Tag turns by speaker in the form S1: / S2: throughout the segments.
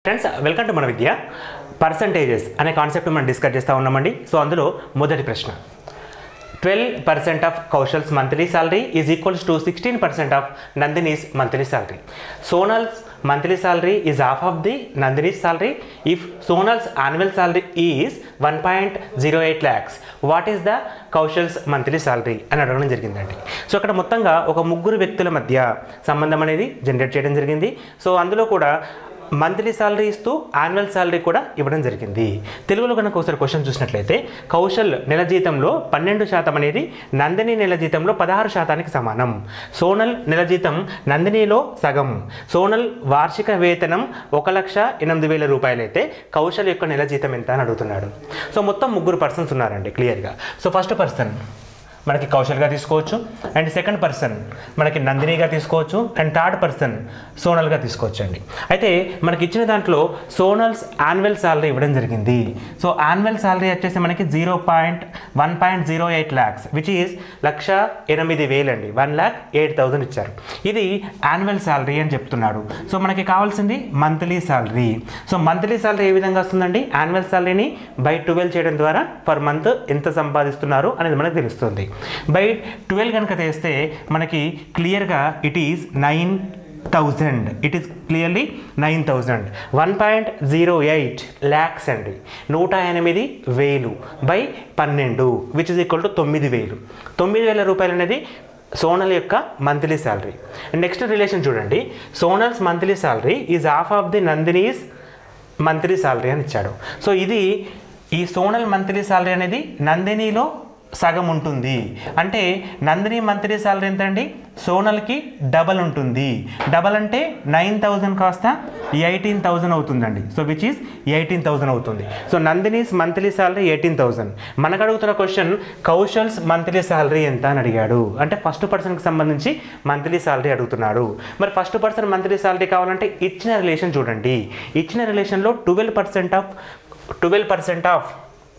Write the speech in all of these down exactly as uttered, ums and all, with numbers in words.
S1: Friends welcome to మన Vidya percentages అనే concept మనం డిస్కస్ చేస్తూ ఉన్నామండి. సో అందులో మొదటి ప్రశ్న, twelve percent of Kaushal's monthly salary is equals to sixteen percent of Nandini's monthly salary. Sonal's monthly salary is half of the Nandini's salary if Sonal's annual salary is one point zero eight lakhs. What is the Kaushal's monthly salary అని అడగడం జరిగిందండి. So అక్కడ మొత్తంగా ఒక ముగ్గురు వ్యక్తుల మధ్య సంబంధం అనేది జనరేట్ చేయడం జరిగింది. సో అందులో కూడా మంత్లీ సాలరీ ఇస్తూ యాన్యువల్ సాలరీ కూడా ఇవ్వడం జరిగింది. తెలుగులో కనుక ఒకసారి క్వశ్చన్ చూసినట్లయితే, కౌశల్ నెల జీతంలో పన్నెండు శాతం అనేది నందిని నెల జీతంలో పదహారు శాతానికి సమానం. సోనల్ నెల జీతం నందినిలో సగం. సోనల్ వార్షిక వేతనం ఒక లక్ష ఎనిమిది వేల రూపాయలు అయితే కౌశల్ యొక్క నెల జీతం ఎంత అని అడుగుతున్నాడు. సో మొత్తం ముగ్గురు పర్సన్స్ ఉన్నారండి క్లియర్గా. సో ఫస్ట్ పర్సన్ మనకి కౌశల్గా తీసుకోవచ్చు, అండ్ సెకండ్ పర్సన్ మనకి నందినిగా తీసుకోవచ్చు, అండ్ థర్డ్ పర్సన్ సోనల్గా తీసుకోవచ్చు అండి. అయితే మనకి ఇచ్చిన దాంట్లో సోనల్స్ యాన్యువల్ సాలరీ ఇవ్వడం జరిగింది. సో యాన్యువల్ సాలరీ వచ్చేసి మనకి zero point one point zero eight lakhs which is లక్ష ఎనిమిది వేలు అండి. వన్ ల్యాక్ ఎయిట్ థౌజండ్ ఇచ్చారు. ఇది యాన్యువల్ సాలరీ అని చెప్తున్నాడు. సో మనకి కావాల్సింది monthly salary. So monthly salary ఏ విధంగా వస్తుందండి? యాన్యువల్ సాలరీని బై ట్వెల్వ్ చేయడం ద్వారా పర్ మంత్ ఎంత సంపాదిస్తున్నారు అనేది మనకు తెలుస్తుంది. బై ట్వెల్వ్ కనుక తెస్తే మనకి క్లియర్గా it is nine thousand it is clearly nine thousand one point zero eight lakhs అండి. నూట ఎనిమిది వేలు బై పన్నెండు విచ్ ఇస్ ఈక్వల్ టు తొమ్మిది వేలు తొమ్మిది వేల రూపాయలు అనేది సోనల్ యొక్క మంత్లీ శాలరీ. నెక్స్ట్ రిలేషన్ చూడండి, Sonal's monthly salary is half of the Nandini's monthly salary అని ఇచ్చాడు. సో ఇది ఈ సోనల్ మంత్లీ శాలరీ అనేది నందినిలో సగం ఉంటుంది. అంటే నందిని మంత్లీ సాలరీ ఎంత అండి? సోనల్కి డబల్ ఉంటుంది. డబల్ అంటే నైన్ థౌజండ్ కాస్త ఎయిటీన్ థౌజండ్ అవుతుందండి. So which is eighteen thousand అవుతుంది. So Nandini's monthly salary eighteen thousand. మనకు అడుగుతున్న క్వశ్చన్ కౌశల్స్ మంత్లీ సాలరీ ఎంత అని అడిగాడు. అంటే ఫస్ట్ పర్సన్కి సంబంధించి మంత్లీ సాలరీ అడుగుతున్నాడు. మరి ఫస్ట్ పర్సన్ మంత్లీ సాలరీ కావాలంటే ఇచ్చిన రిలేషన్ చూడండి. ఇచ్చిన రిలేషన్లో twelve percent of twelve percent of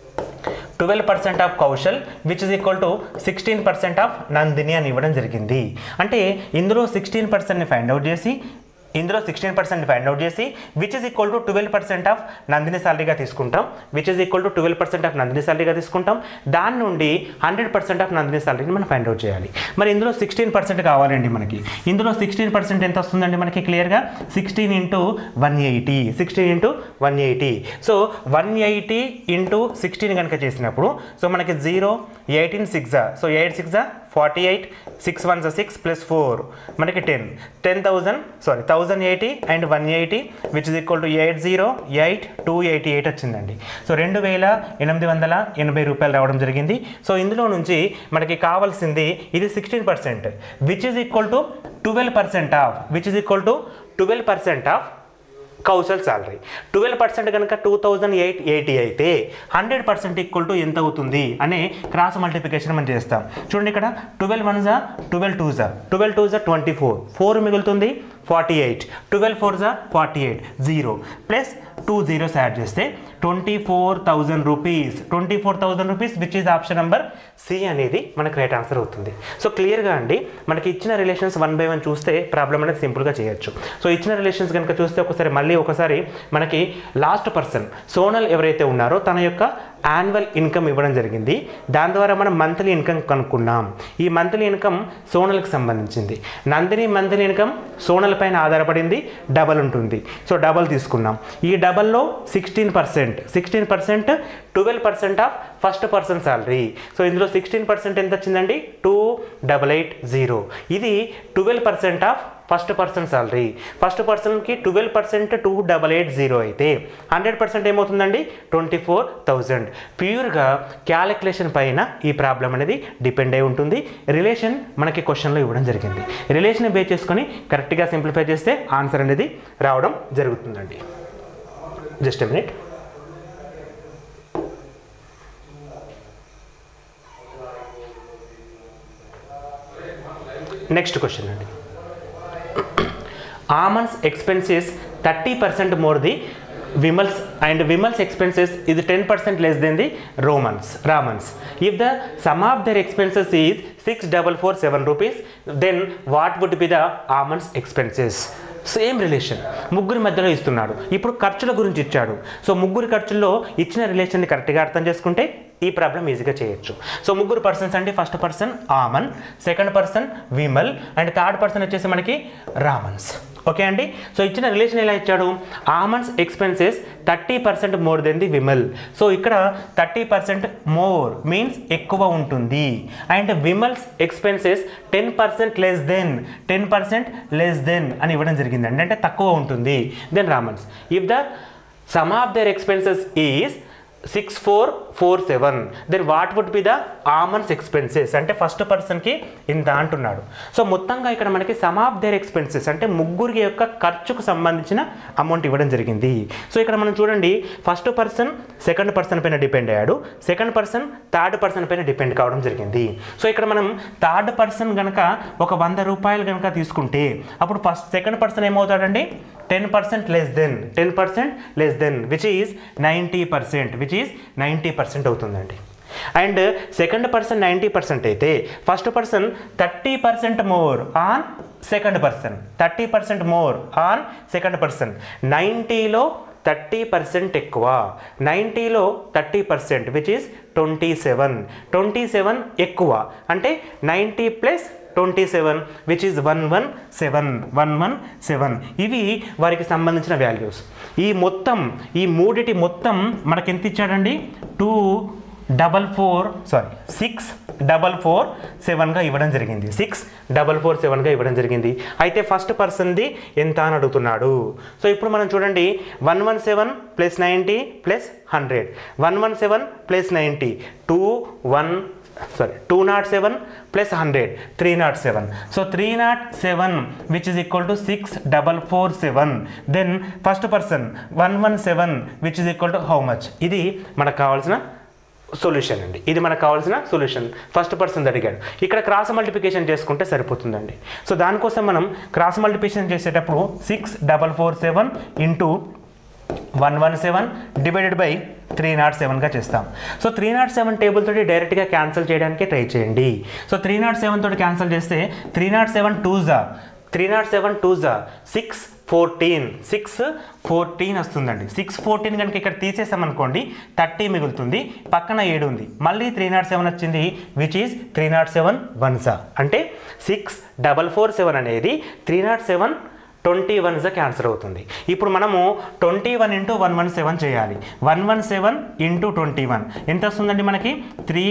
S1: twelve percent of Kaushal which is equal to sixteen percent of Nandini అని ఇవ్వడం జరిగింది. అంటే ఇందులో సిక్స్టీన్ పర్సెంట్ని ఫైండ్ అవుట్ చేసి ఇందులో సిక్స్టీన్ పర్సెంట్ ఫైండ్ అవుట్ చేసి which is equal to twelve percent of Nandini సాలరీగా తీసుకుంటాం. Which is equal to twelve percent of Nandini సాలరీగా తీసుకుంటాం. దాని నుండి హండ్రెడ్ పర్సెంట్ ఆఫ్ నందిని సాలరీని మనం ఫైండ్ అవుట్ చేయాలి. మరి ఇందులో సిక్స్టీన్ పర్సెంట్ కావాలండి మనకి. ఇందులో సిక్స్టీన్ పర్సెంట్ ఎంత వస్తుందండి మనకి? క్లియర్గా sixteen into one eighty sixteen into one eighty so one eighty into sixteen కనుక చేసినప్పుడు సో మనకి zero eighteen six so eight six forty eight six one six plus four మనకి ten ten thousand sorry thousand eighty and one eighty which is equal to eight zero eight two eighty eight వచ్చిందండి. So రెండు వేల ఎనిమిది వందల ఎనభై రూపాయలు రావడం జరిగింది. సో ఇందులో నుంచి మనకి కావాల్సింది ఇది sixteen percent which is equal to twelve percent of which is equal to twelve percent of Kaushal salary. Twelve percent కనుక టూ థౌజండ్ ఎయిట్ ఎయిటీ అయితే హండ్రెడ్ పర్సెంట్ ఈక్వల్ టు ఎంత అవుతుంది అనే క్రాస్ మల్టిప్లికేషన్ మనం చేస్తాం. చూడండి, ఇక్కడ ట్వెల్వ్ వన్ జా ట్వెల్వ్ టూ జా ట్వెల్వ్ టూ జా ట్వంటీ ఫోర్ ఫోర్ మిగులుతుంది ఫార్టీ ఎయిట్ ట్వెల్వ్ ఫోర్ జా forty eight zero plus two zeros add చేస్తే twenty four thousand rupees twenty four thousand rupees which is option number C అనేది మనకు right answer అవుతుంది. So క్లియర్గా అండి మనకి ఇచ్చిన రిలేషన్స్ వన్ బై వన్ చూస్తే ప్రాబ్లం అనేది సింపుల్గా చేయొచ్చు. సో ఇచ్చిన రిలేషన్స్ కనుక చూస్తే ఒకసారి మళ్ళీ ఒకసారి మనకి లాస్ట్ పర్సన్ సోనల్ ఎవరైతే ఉన్నారో తన యొక్క యాన్యువల్ ఇన్కమ్ ఇవ్వడం జరిగింది. దాని ద్వారా మనం మంత్లీ ఇన్కమ్ కనుక్కున్నాం. ఈ మంత్లీ ఇన్కమ్ సోనల్కి సంబంధించింది. నందిని మంత్లీ ఇన్కమ్ సోనల్ పైన ఆధారపడింది, డబల్ ఉంటుంది. సో డబల్ తీసుకున్నాం. ఈ డబల్లో sixteen percent sixteen percent twelve percent of first person salary. So ఇందులో సిక్స్టీన్ పర్సెంట్ ఎంత వచ్చిందండి? Two double eight zero. ఇది twelve percent of first person salary. First పర్సన్కి twelve percent two double eight zero అయితే hundred percent ఏమవుతుందండి? Twenty four thousand. ప్యూర్గా calculation పైన ఈ ప్రాబ్లం అనేది డిపెండ్ అయి ఉంటుంది. రిలేషన్ మనకి క్వశ్చన్లో ఇవ్వడం జరిగింది. రిలేషన్ బేస్ చేసుకొని కరెక్ట్గా సింప్లిఫై చేస్తే ఆన్సర్ అనేది రావడం జరుగుతుందండి. Just a minute. Next question అండి. Aman's expenses thirty percent more the Vimal's and Vimal's expenses is ten percent less than the Romans, Raman's. If the sum of their expenses is six thousand four hundred forty-seven rupees, then what would be the Aman's expenses? Same relation ముగ్గురి మధ్యలో ఇస్తున్నాడు. ఇప్పుడు ఖర్చుల గురించి ఇచ్చాడు. So ముగ్గురి ఖర్చుల్లో ఇచ్చిన రిలేషన్ని కరెక్ట్గా అర్థం చేసుకుంటే ఈ ప్రాబ్లం ఈజీగా చేయొచ్చు. సో ముగ్గురు పర్సన్స్ అంటే first person Aman, second person Vimal and third person వచ్చేసి మనకి రామన్స్. ఓకే అండి. సో ఇచ్చిన రిలేషన్ ఎలా ఇచ్చాడు? Aman's expenses thirty percent more than the Vimal. So ఇక్కడ థర్టీ పర్సెంట్ మోర్ మీన్స్ ఎక్కువ ఉంటుంది and Vimal's expenses ten percent less than ten percent less than అని ఇవ్వడం జరిగిందండి, అంటే తక్కువ ఉంటుంది than Raman's. If the sum of their expenses is six four four seven then what would be the Aman's expenses అంటే first పర్సన్కి ఇంత అంటున్నాడు. సో మొత్తంగా ఇక్కడ మనకి సమ్ ఆఫ్ దేర్ ఎక్స్పెన్సెస్ అంటే ముగ్గురికి యొక్క ఖర్చుకు సంబంధించిన అమౌంట్ ఇవ్వడం జరిగింది. సో ఇక్కడ మనం చూడండి, ఫస్ట్ పర్సన్ సెకండ్ పర్సన్ పైన డిపెండ్ అయ్యాడు, సెకండ్ పర్సన్ థర్డ్ పర్సన్ పైన డిపెండ్ కావడం జరిగింది. సో ఇక్కడ మనం థర్డ్ పర్సన్ కనుక ఒక వంద రూపాయలు కనుక తీసుకుంటే అప్పుడు ఫస్ట్ సెకండ్ పర్సన్ ఏమవుతాడండి? Ten percent less than ten percent less than which is ninety percent which is ninety percent అవుతుందండి. And second person ninety percent అయితే first person thirty percent more on second person thirty percent more on second person నైంటీలో thirty percent ఎక్కువ, నైంటీలో thirty percent which is twenty seven twenty seven ఎక్కువ అంటే ninety plus twenty seven which is one one seven one one seven ఇవి వారికి సంబంధించిన values. ఈ మొత్తం ఈ మూడిటి మొత్తం మనకి ఎంత ఇచ్చాడండి? Two double four sorry six double four సెవెన్గా ఇవ్వడం జరిగింది సిక్స్ డబల్ ఫోర్ సెవెన్గా ఇవ్వడం జరిగింది. అయితే ఫస్ట్ పర్సన్ది ఎంత అని అడుగుతున్నాడు. సో ఇప్పుడు మనం చూడండి, one one seven plus ninety plus hundred one one seven plus ninety two one sorry two oh seven plus one hundred three oh seven. So three oh seven which is equal to six four four seven. Then first person one one seven which is equal to how much? ఇది మనకు కావాల్సిన solution అండి, ఇది మనకు కావాల్సిన solution. First person అడిగాడు, ఇక్కడ cross multiplication చేసుకుంటే సరిపోతుందండి. సో దానికోసం మనం క్రాస్ మల్టిప్లికేషన్ చేసేటప్పుడు six double four seven into one one seven divided by three nought సెవెన్గా చేస్తాం. So three nought seven table తోటి డైరెక్ట్గా క్యాన్సిల్ చేయడానికి ట్రై చేయండి. సో త్రీ నాట్ సెవెన్ తోటి క్యాన్సిల్ చేస్తే త్రీ నాట్ సెవెన్ టూ జా త్రీ నాట్ సెవెన్ టూ జా సిక్స్ ఫోర్టీన్ సిక్స్ ఫోర్టీన్ వస్తుందండి. సిక్స్ ఫోర్టీన్ కనుక ఇక్కడ తీసేసామనుకోండి థర్టీ మిగులుతుంది, పక్కన ఏడు ఉంది, మళ్ళీ త్రీ నాట్ సెవెన్ వచ్చింది which is three nought seven one జా అంటే సిక్స్ డబల్ ఫోర్ సెవెన్ అనేది three nought seven twenty one జా క్యాన్సర్ అవుతుంది. ఇప్పుడు మనము twenty one into one one seven చేయాలి. One one seven into twenty one ఎంత వస్తుందండి మనకి? Three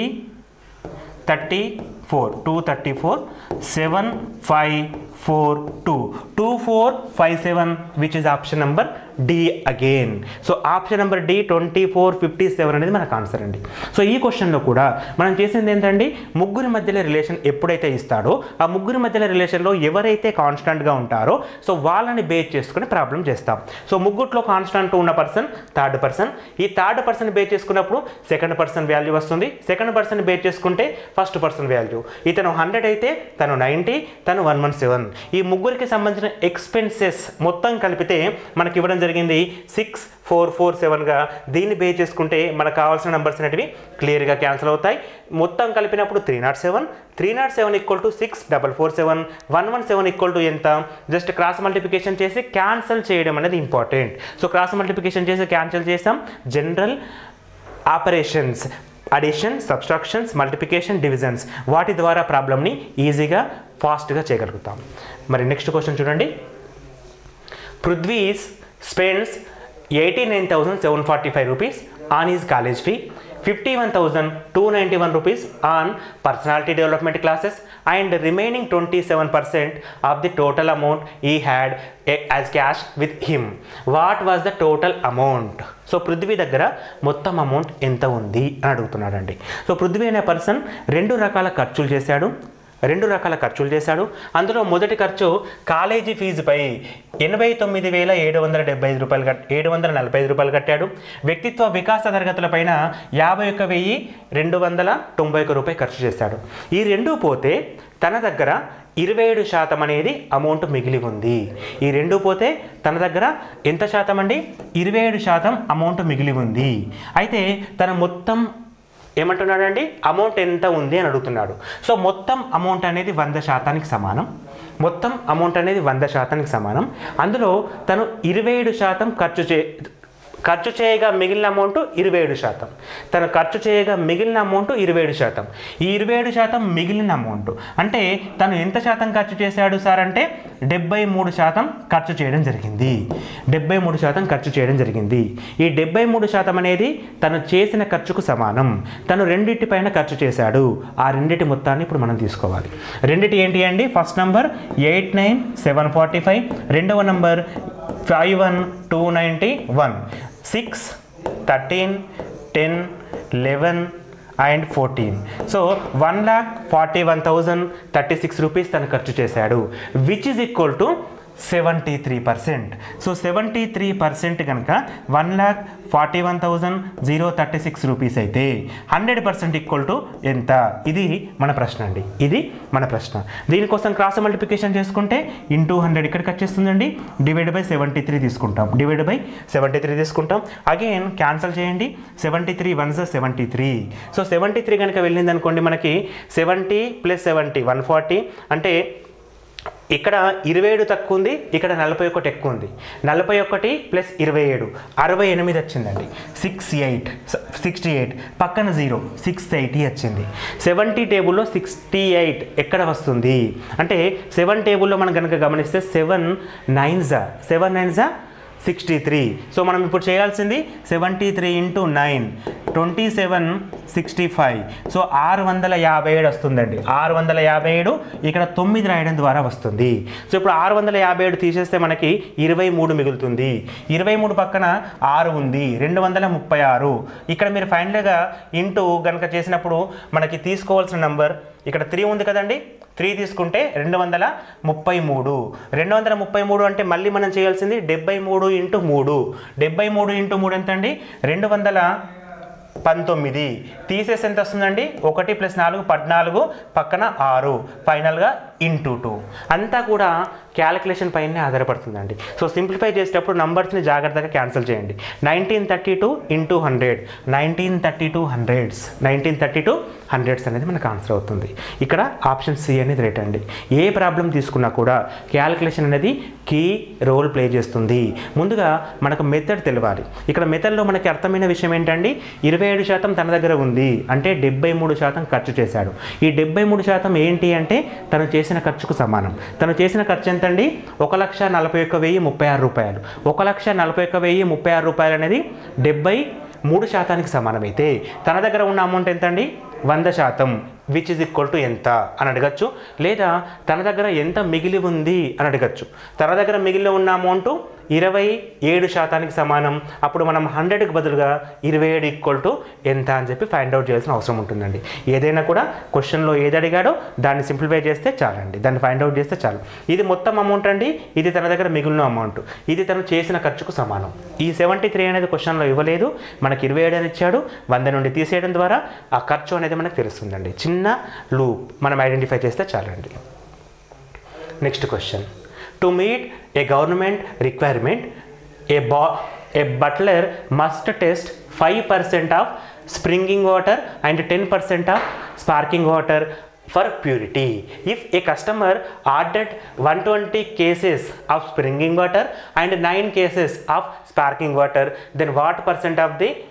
S1: thirty four two thirty four seven five four two two four five seven which is option number D again. So option number D twenty four fifty seven అనేది మనకు answer అండి. So ఈ క్వశ్చన్లో కూడా మనం చేసింది ఏంటండి, ముగ్గురి మధ్యలో రిలేషన్ ఎప్పుడైతే ఇస్తాడో ఆ ముగ్గురి మధ్యలో రిలేషన్లో ఎవరైతే కాన్స్టాంట్గా ఉంటారో సో వాళ్ళని బేస్ చేసుకుని ప్రాబ్లం చేస్తాం. సో ముగ్గుట్లో కాన్స్టాంట్ ఉన్న పర్సన్ థర్డ్ పర్సన్, ఈ థర్డ్ పర్సన్ బేస్ చేసుకున్నప్పుడు సెకండ్ పర్సన్ వాల్యూ వస్తుంది, సెకండ్ పర్సన్ బేస్ చేసుకుంటే ఫస్ట్ పర్సన్ వాల్యూ. ఇతను హండ్రెడ్ అయితే తను నైంటీ తను వన్ వన్ సెవెన్. ఈ ముగ్గురికి సంబంధించిన ఎక్స్పెన్సెస్ మొత్తం కలిపితే మనకి ఇవ్వడం జరిగింది సిక్స్ ఫోర్ ఫోర్ సెవెన్గా. దీన్ని బేస్ చేసుకుంటే మనకు కావాల్సిన నెంబర్స్ అనేటివి క్లియర్గా క్యాన్సిల్ అవుతాయి. మొత్తం కలిపినప్పుడు three nought seven three nought seven equal to six double four seven one one seven equal to ఎంత? జస్ట్ క్రాస్ మల్టిప్లికేషన్ చేసి క్యాన్సిల్ చేయడం అనేది ఇంపార్టెంట్. సో క్రాస్ మల్టిప్లికేషన్ చేసి క్యాన్సిల్ చేసాం. General operations addition, subtractions, multiplication, divisions వాటి ద్వారా ప్రాబ్లమ్ని ఈజీగా ఫాస్ట్గా చేయగలుగుతాం. మరి నెక్స్ట్ క్వశ్చన్ చూడండి. Prithvi spends eighty nine thousand seven forty five rupees on his college fee, fifty one thousand two ninety one rupees on personality development classes and remaining twenty-seven percent of the total amount he had as cash with him. What was the total amount? So Prithvi దగ్గర మొత్తం amount ఎంత ఉంది అని అడుగుతున్నాడండి. So Prithvi అనే person రెండు రకాల ఖర్చులు చేశాడు రెండు రకాల ఖర్చులు చేశాడు అందులో మొదటి ఖర్చు కాలేజీ ఫీజుపై ఎనభై తొమ్మిది వేల ఏడు వందల డెబ్బై ఐదు రూపాయలు కట్ ఏడు వందల నలభై ఐదు రూపాయలు కట్టాడు. వ్యక్తిత్వ వికాస తరగతులపైన యాభై ఒక్క వెయ్యి రెండు వందల తొంభై ఒక్క రూపాయలు ఖర్చు చేశాడు. ఈ రెండు పోతే తన దగ్గర ఇరవై ఏడు శాతం అనేది అమౌంట్ మిగిలి ఉంది. ఈ రెండు పోతే తన దగ్గర ఎంత శాతం అండి? ఇరవై ఏడు శాతం అమౌంట్ మిగిలి ఉంది. అయితే తన మొత్తం ఏమంటున్నాడండి, అమౌంట్ ఎంత ఉంది అని అడుగుతున్నాడు. సో మొత్తం అమౌంట్ అనేది వంద శాతానికి సమానం. మొత్తం అమౌంట్ అనేది వంద శాతానికి సమానం. అందులో తను ఇరవై ఏడు శాతం ఖర్చు చే ఖర్చు చేయగా మిగిలిన అమౌంట్ ఇరవై ఏడు శాతం తను ఖర్చు చేయగా మిగిలిన అమౌంట్ ఇరవై ఏడు శాతం ఈ ఇరవై ఏడు శాతం మిగిలిన అమౌంట్ అంటే తను ఎంత శాతం ఖర్చు చేశాడు సార్ అంటే డెబ్బై మూడు శాతం ఖర్చు చేయడం జరిగింది డెబ్బై మూడు శాతం ఖర్చు చేయడం జరిగింది ఈ డెబ్బై మూడు శాతం అనేది తను చేసిన ఖర్చుకు సమానం. తను రెండింటి పైన ఖర్చు చేశాడు. ఆ రెండింటి మొత్తాన్ని ఇప్పుడు మనం తీసుకోవాలి. రెండింటి ఏంటి అండి? First number eight nine seven forty five రెండవ number five one two ninety one six thirteen ten eleven and fourteen. So one lakh forty one thousand thirty six rupees తను ఖర్చు చేశాడు which is equal to seventy three percent. So seventy three percent కనుక one lakh forty one thousand zero thirty six rupees అయితే hundred percent equal to ఎంత? ఇది మన ప్రశ్న అండి. ఇది మన ప్రశ్న. దీనికోసం క్రాస్ మల్టిప్లికేషన్ చేసుకుంటే ఇంటూ హండ్రెడ్ ఇక్కడికి వచ్చేస్తుందండి. డివైడ్ బై సెవెంటీ త్రీ తీసుకుంటాం. డివైడ్ బై సెవెంటీ త్రీ తీసుకుంటాం. అగైన్ క్యాన్సల్ చేయండి. సెవెంటీ త్రీ వన్ జా seventy three. So seventy three కనుక వెళ్ళింది అనుకోండి మనకి seventy plus seventy one forty అంటే ఇక్కడ ఇరవై ఏడు తక్కువ ఉంది, ఇక్కడ నలభై ఒకటి ఎక్కువ ఉంది. నలభై ఒకటి ప్లస్ ఇరవై ఏడు అరవై ఎనిమిది వచ్చిందండి. సిక్స్ ఎయిట్ సిక్స్టీ ఎయిట్ పక్కన జీరో సిక్స్ ఎయిటీ వచ్చింది. సెవెంటీ టేబుల్లో సిక్స్టీ ఎయిట్ ఎక్కడ వస్తుంది అంటే సెవెన్ టేబుల్లో మనం కనుక గమనిస్తే సెవెన్ నైన్ జా సెవెన్ నైన్ జా సిక్స్టీ త్రీ. సో మనం ఇప్పుడు చేయాల్సింది seventy three into nine twenty seven sixty five. So ఆరు వందల యాభై ఏడు వస్తుందండి. ఆరు వందల యాభై ఏడు ఇక్కడ తొమ్మిది రాయడం ద్వారా వస్తుంది. సో ఇప్పుడు ఆరు వందల యాభై ఏడు తీసేస్తే మనకి ఇరవై మూడు మిగులుతుంది. ఇరవై మూడు పక్కన ఆరు ఉంది, రెండు వందల ముప్పై ఆరు. ఇక్కడ మీరు ఫైనల్గా ఇంటూ కనుక చేసినప్పుడు మనకి తీసుకోవాల్సిన నంబర్ ఇక్కడ త్రీ ఉంది కదండి. త్రీ తీసుకుంటే రెండు వందల ముప్పై మూడు. రెండు వందల ముప్పై మూడు అంటే మళ్ళీ మనం చేయాల్సింది డెబ్బై మూడు ఇంటూ మూడు. డెబ్బై మూడు ఇంటూ మూడు ఎంత అండి? రెండు వందల పంతొమ్మిది. తీసేసి ఎంత వస్తుందండి? ఒకటి ప్లస్ నాలుగు పద్నాలుగు పక్కన ఆరు ఫైనల్గా ఇంటూ టూ. అంతా కూడా క్యాలిక్యులేషన్ పైనే ఆధారపడుతుందండి. సో సింప్లిఫై చేసేటప్పుడు నంబర్స్ని జాగ్రత్తగా క్యాన్సిల్ చేయండి. Nineteen thirty two into hundred nineteen thirty two hundreds nineteen thirty two hundreds అనేది మనకు ఆన్సర్ అవుతుంది. ఇక్కడ ఆప్షన్ సి అనేది రైట్ అండి. ఏ ప్రాబ్లం తీసుకున్నా కూడా క్యాలిక్యులేషన్ అనేది కీ రోల్ ప్లే చేస్తుంది. ముందుగా మనకు మెథడ్ తెలియాలి. ఇక్కడ మెథడ్లో మనకి అర్థమైన విషయం ఏంటండి? ఇరవై ఏడు శాతం తన దగ్గర ఉంది అంటే డెబ్బై మూడు శాతం ఖర్చు చేశాడు. ఈ డెబ్బై మూడు శాతం ఏంటి అంటే తను చేసిన ఖర్చుకు సమానం. తను చేసిన ఖర్చు ఎంతండి? ఒక లక్ష నలభై ఒక్క వెయ్యి ముప్పై ఆరు రూపాయలు. ఒక లక్ష నలభై ఒక్క వెయ్యి ముప్పై ఆరు రూపాయలు అనేది డెబ్బై మూడు శాతానికి సమానమైతే తన దగ్గర ఉన్న అమౌంట్ ఎంతండి? వంద శాతం విచ్ ఇస్ ఈక్వల్ టు ఎంత అని అడగచ్చు. లేదా తన దగ్గర ఎంత మిగిలి ఉంది అని అడగచ్చు. తన దగ్గర మిగిలి ఉన్న అమౌంట్ ఇరవై ఏడు శాతానికి సమానం. అప్పుడు మనం హండ్రెడ్కి బదులుగా ఇరవై ఏడు ఈక్వల్ టు ఎంత అని చెప్పి ఫైండ్ అవుట్ చేయాల్సిన అవసరం ఉంటుందండి. ఏదైనా కూడా క్వశ్చన్లో ఏది అడిగాడో దాన్ని సింప్లిఫై చేస్తే చాలండి. దాన్ని ఫైండ్ అవుట్ చేస్తే చాలు. ఇది మొత్తం అమౌంట్ అండి. ఇది తన దగ్గర మిగిలిన అమౌంట్. ఇది తను చేసిన ఖర్చుకు సమానం. ఈ సెవెంటీ త్రీ అనేది క్వశ్చన్లో ఇవ్వలేదు. మనకి ఇరవై ఏడు అని ఇచ్చాడు. వంద నుండి తీసేయడం ద్వారా ఆ ఖర్చు అనేది మనకు తెలుస్తుందండి. చిన్న లూప్ మనం ఐడెంటిఫై చేస్తే చాలండి. Next question. To meet a government requirement, a, a butler must test five percent of springing water and ten percent of sparkling water for purity. If a customer ordered one hundred twenty cases of springing water and nine cases of sparkling water, then what percent of the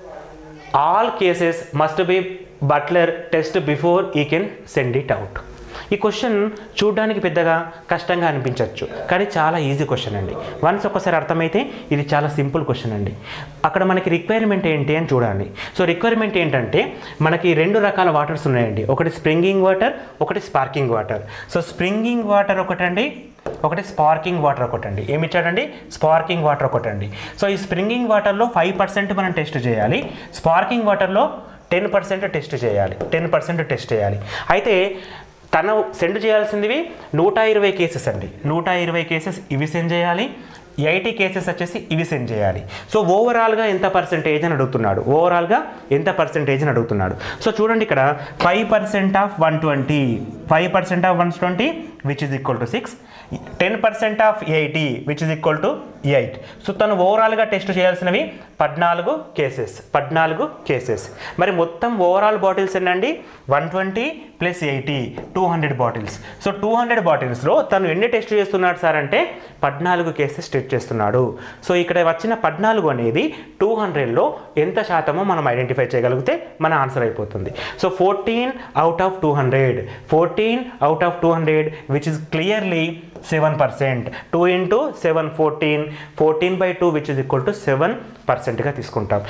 S1: all cases must be butler test before he can send it out? ఈ question చూడడానికి పెద్దగా కష్టంగా అనిపించవచ్చు, కానీ చాలా easy question అండి. Once ఒకసారి అర్థమైతే ఇది చాలా సింపుల్ క్వశ్చన్ అండి. అక్కడ మనకి రిక్వైర్మెంట్ ఏంటి అని చూడాలి. సో రిక్వైర్మెంట్ ఏంటంటే మనకి రెండు రకాల వాటర్స్ ఉన్నాయండి. ఒకటి స్ప్రింగింగ్ వాటర్, ఒకటి sparking water. So springing water ఒకటండి, ఒకటి స్పార్కింగ్ వాటర్ ఒకటండి. ఏమి ఇచ్చాడండి? స్పార్కింగ్ వాటర్ ఒకటండి. సో ఈ స్ప్రింగింగ్ వాటర్లో ఫైవ్ పర్సెంట్ మనం టెస్ట్ చేయాలి. స్పార్కింగ్ వాటర్లో టెన్ పర్సెంట్ టెస్ట్ చేయాలి. టెన్ పర్సెంట్ టెస్ట్ చేయాలి. అయితే తను సెండ్ చేయాల్సిందివి నూట ఇరవై కేసెస్ అండి. నూట ఇరవై కేసెస్ ఇవి సెండ్ చేయాలి. ఎయిటీ కేసెస్ వచ్చేసి ఇవి సెండ్ చేయాలి. సో ఓవరాల్గా ఎంత పర్సెంటేజ్ అని అడుగుతున్నాడు. ఓవరాల్గా ఎంత పర్సెంటేజ్ అని అడుగుతున్నాడు. సో చూడండి ఇక్కడ five percent of one twenty five percent of one twenty which is equal to six. Ten percent of eighty which is equal to eight. So తను ఓవరాల్గా టెస్ట్ చేయాల్సినవి పద్నాలుగు కేసెస్ పద్నాలుగు కేసెస్ మరి మొత్తం ఓవరాల్ బాటిల్స్ ఏంటండి one twenty plus eighty two hundred bottles. So two hundred బాటిల్స్లో తను ఎన్ని టెస్ట్ చేస్తున్నాడు సార్ అంటే పద్నాలుగు కేసెస్ టెస్ట్ చేస్తున్నాడు. సో ఇక్కడ వచ్చిన పద్నాలుగు అనేది టూ హండ్రెడ్లో ఎంత శాతమో మనం ఐడెంటిఫై చేయగలిగితే మన ఆన్సర్ అయిపోతుంది. So fourteen out of two hundred fourteen out of two hundred which is clearly seven percent. Two into seven fourteen fourteen by two which is equal to seven పర్సెంట్గా తీసుకుంటాం.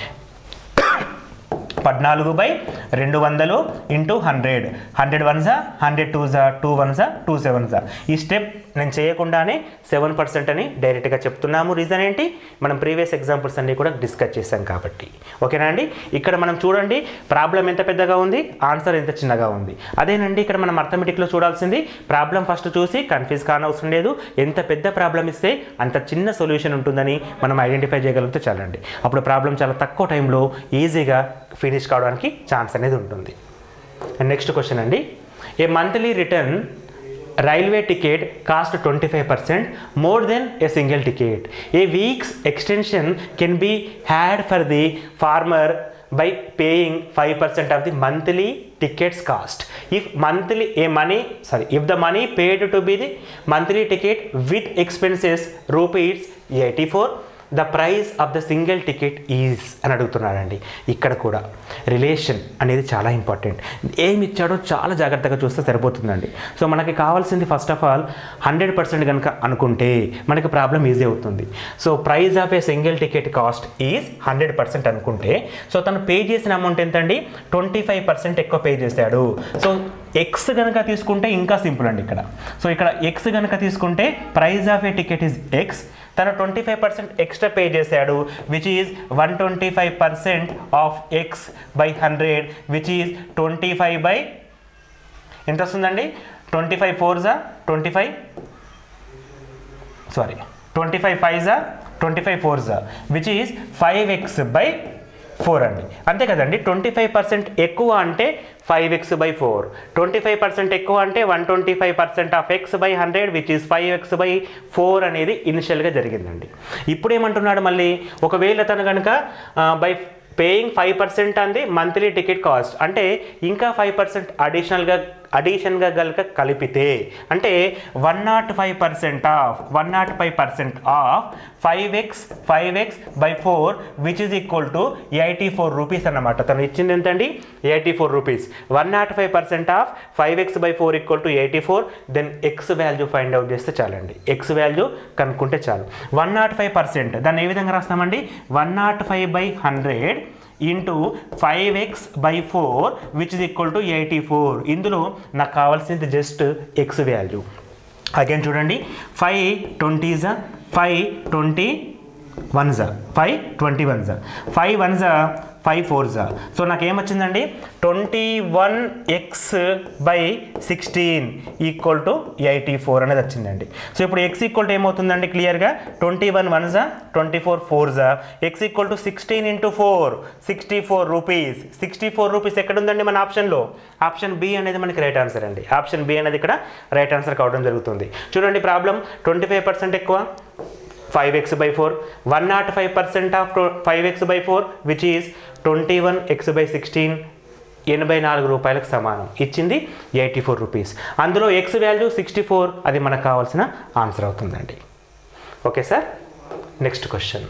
S1: పద్నాలుగు by రెండు వందలు into hundred hundred one జా hundred two జా two one జా two seven జా. ఈ స్టెప్ నేను చేయకుండానే సెవెన్ పర్సెంట్ అని డైరెక్ట్గా చెప్తున్నాము. రీజన్ ఏంటి మనం ప్రీవియస్ ఎగ్జాంపుల్స్ అన్నీ కూడా డిస్కస్ చేశాం కాబట్టి. ఓకేనా అండి. ఇక్కడ మనం చూడండి ప్రాబ్లం ఎంత పెద్దగా ఉంది ఆన్సర్ ఎంత చిన్నగా ఉంది. అదేనండి ఇక్కడ మనం అర్థమెటిక్లో చూడాల్సింది ప్రాబ్లం ఫస్ట్ చూసి కన్ఫ్యూజ్ కానవసరం లేదు. ఎంత పెద్ద ప్రాబ్లం ఇస్తే అంత చిన్న సొల్యూషన్ ఉంటుందని మనం ఐడెంటిఫై చేయగలిగితే చాలండి. అప్పుడు ప్రాబ్లం చాలా తక్కువ టైంలో ఈజీగా ఫినిష్ కావడానికి ఛాన్స్ అనేది ఉంటుంది. నెక్స్ట్ క్వశ్చన్ అండి. A monthly return railway ticket cost twenty-five percent more than a single ticket. A week's extension can be had for the farmer by paying five percent of the monthly tickets cost. If monthly a money sorry if the money paid to be the monthly ticket with expenses rupees eighty-four, the price of the single ticket is అని అడుగుతున్నాడండి. ఇక్కడ కూడా relation అనేది చాలా important. ఏమి ఇచ్చాడో చాలా జాగ్రత్తగా చూస్తే సరిపోతుందండి. సో మనకి కావాల్సింది first of all hundred percent కనుక అనుకుంటే మనకి ప్రాబ్లం ఈజీ అవుతుంది. So price of a single ticket cost is hundred percent అనుకుంటే సో తను పే చేసిన అమౌంట్ ఎంతండి ట్వంటీ ఫైవ్ పర్సెంట్ ఎక్కువ పే చేశాడు. సో ఎక్స్ కనుక తీసుకుంటే ఇంకా సింపుల్ అండి ఇక్కడ. సో ఇక్కడ ఎక్స్ కనుక తీసుకుంటే price of a ticket is X, తను twenty five percent extra pay చేశాడు which is one twenty five percent of X by hundred which is twenty five by ఎంత వస్తుందండి ట్వంటీ ఫైవ్ ఫోర్ జా twenty five sorry twenty five five జా twenty five four జా which is five X by four అండి. అంతే కదండి. Twenty five percent ఎక్కువ అంటే five X by four, twenty five percent ఎక్కువ అంటే one twenty five percent of X by hundred which is five X by four అనేది ఇనిషియల్గా జరిగిందండి. ఇప్పుడు ఏమంటున్నాడు మళ్ళీ ఒకవేళ తను కనుక బై పేయింగ్ ఫైవ్ పర్సెంట్ అంది మంత్లీ టికెట్ కాస్ట్ అంటే ఇంకా ఫైవ్ పర్సెంట్ అడిషనల్గా అడిషన్గా కనుక కలిపితే అంటే one nought five percent of one nought five percent of five X five X by four which is equal to eighty four rupees అన్నమాట. తను ఇచ్చింది ఎంతండి eighty four rupees. One nought five percent of five X by four equal to eighty four. Then X value find out చేస్తే చాలండి. X value కనుక్కుంటే చాలు. One nought five percent దాన్ని ఏ విధంగా రాస్తామండి one nought five by hundred into five X by four which is equal to eighty four. ఇందులో నాకు కావాల్సింది జస్ట్ ఎక్స్ వాల్యూ. అగైన్ చూడండి ఫైవ్ ట్వంటీ జా ఫైవ్ ట్వంటీ వన్ జా ఫైవ్ ట్వంటీ వన్ జా ఫైవ్ వన్ జా ఫైవ్ ఫోర్ జా. So నాకేమొచ్చిందండి twenty one X by sixteen equal to eighty four అనేది వచ్చిందండి. సో ఇప్పుడు ఎక్స్ ఈక్వల్ టు ఏమవుతుందండి క్లియర్గా ట్వంటీ వన్ వన్ జా ట్వంటీ ఫోర్ ఫోర్ జా X equal to sixteen into four sixty four rupees. Sixty four rupees ఎక్కడ ఉందండి మన ఆప్షన్లో? ఆప్షన్ బి అనేది మనకి రైట్ ఆన్సర్ అండి. ఆప్షన్ బి అనేది ఇక్కడ రైట్ ఆన్సర్ కావడం జరుగుతుంది. చూడండి ప్రాబ్లం ట్వంటీ ఫైవ్ పర్సెంట్ ఎక్కువ five X by four, one nought five percent of five X by four which is twenty one X by sixteen ఎనభై నాలుగు రూపాయలకు సమానం. ఇచ్చింది ఎయిటీ ఫోర్ రూపీస్. అందులో ఎక్స్ వాల్యూ సిక్స్టీ ఫోర్ అది మనకు కావాల్సిన ఆన్సర్ అవుతుందండి. Okay sir. Next question.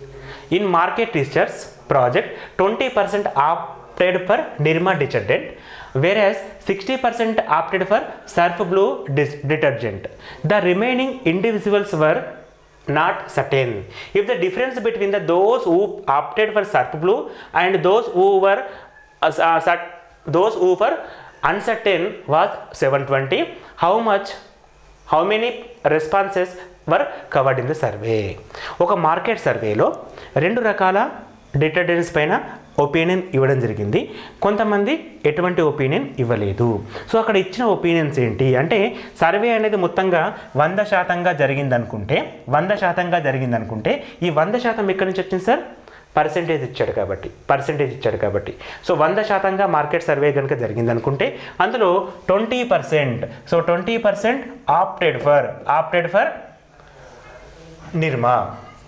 S1: In market research project twenty percent opted for Nirma detergent whereas sixty percent opted for surf blue detergent. The remaining individuals were not certain. If the difference between the those who opted for surf blue and those who were uh, uh, those who were uncertain was seven hundred twenty, how much how many responses were covered in the survey? ఒక market సర్వేలో రెండు రకాల detergents పైన opinion ఇవ్వడం జరిగింది. కొంతమంది ఎటువంటి opinion ఇవ్వలేదు. సో అక్కడ ఇచ్చిన ఒపీనియన్స్ ఏంటి అంటే సర్వే అనేది మొత్తంగా వంద శాతంగా జరిగిందనుకుంటే వంద శాతంగా జరిగిందనుకుంటే ఈ వంద శాతం ఎక్కడి నుంచి వచ్చింది సార్? పర్సెంటేజ్ ఇచ్చాడు కాబట్టి పర్సెంటేజ్ ఇచ్చాడు కాబట్టి సో వంద శాతంగా మార్కెట్ సర్వే కనుక జరిగిందనుకుంటే అందులో twenty percent so twenty percent opted for opted for Nirma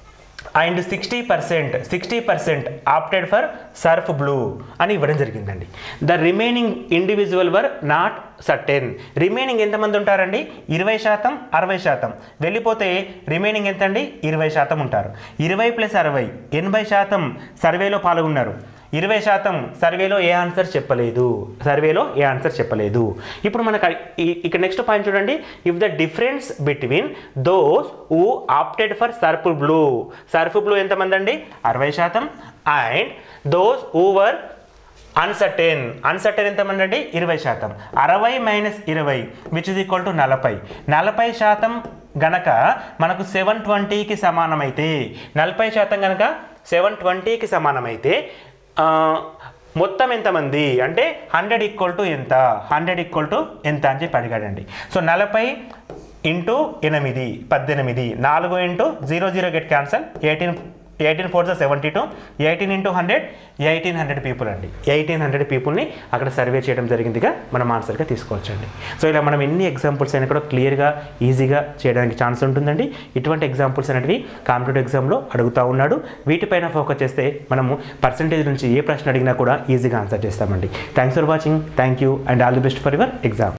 S1: and sixty percent sixty percent opted for Surf Blue అని ఇవ్వడం జరిగిందండి. The remaining individual were not certain. Remaining ఎంతమంది ఉంటారండి? ఇరవై శాతం అరవై శాతం వెళ్ళిపోతే రిమైనింగ్ ఎంత అండి? ఇరవై శాతం ఉంటారు. ఇరవై ప్లస్ అరవై ఎనభై శాతం సర్వేలో పాల్గొన్నారు. ఇరవై శాతం సర్వేలో ఏ ఆన్సర్ చెప్పలేదు సర్వేలో ఏ ఆన్సర్ చెప్పలేదు ఇప్పుడు మనకు ఇక్కడ నెక్స్ట్ పాయింట్ చూడండి. If the difference between those who opted for Surf Blue, Surf Blue ఎంతమంది అండి? అరవై శాతం. And those who were uncertain, uncertain ఎంతమంది అండి? ఇరవై శాతం. అరవై మైనస్ ఇరవై విచ్ ఇస్ ఈక్వల్ టు నలభై. నలభై శాతం గనక మనకు సెవెన్ ట్వంటీకి సమానమైతే, నలభై శాతం కనుక సెవెన్ ట్వంటీకి సమానమైతే మొత్తం ఎంతమంది అంటే హండ్రెడ్ ఈక్వల్ టు ఎంత, హండ్రెడ్ ఈక్వల్ టు ఎంత అని చెప్పి అడిగాడండి. సో నలభై ఇంటూ ఎనిమిది పద్దెనిమిది, నాలుగు into zero zero get cancel, eighteen eighteen four seventy two, eighteen into hundred eighteen hundred people అండి. ఎయిటీన్ హండ్రెడ్ పీపుల్ని అక్కడ సర్వే చేయడం జరిగిందిగా మనం ఆన్సర్గా తీసుకోవచ్చండి. సో ఇలా మనం ఎన్ని ఎగ్జాంపుల్స్ అయినా కూడా క్లియర్గా ఈజీగా చేయడానికి ఛాన్స్ ఉంటుందండి. ఇటువంటి ఎగ్జాంపుల్స్ అనేవి కాంపిటేటివ్ ఎగ్జామ్లో అడుగుతూ ఉన్నాడు. వీటిపైన ఫోకస్ చేస్తే మనము పర్సంటేజ్ నుంచి ఏ ప్రశ్న అడిగినా కూడా ఈజీగా ఆన్సర్ చేస్తామండి. Thanks for watching. Thank you and all the best for your exam.